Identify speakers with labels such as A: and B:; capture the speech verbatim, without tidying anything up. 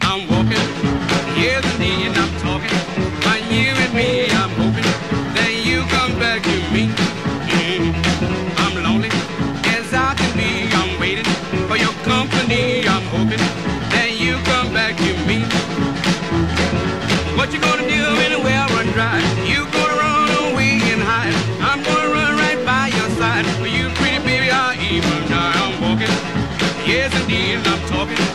A: I'm walking. Yes, indeed, I'm talking. By you and me, I'm hoping that you come back to me. Mm. I'm lonely as I can be. I'm waiting for your company. I'm hoping that you come back to me. What you gonna do when the well run dry? You gonna run away and hide? I'm gonna run right by your side. For you, pretty baby, I'll even die. I'm walking. Yes, indeed, I'm talking.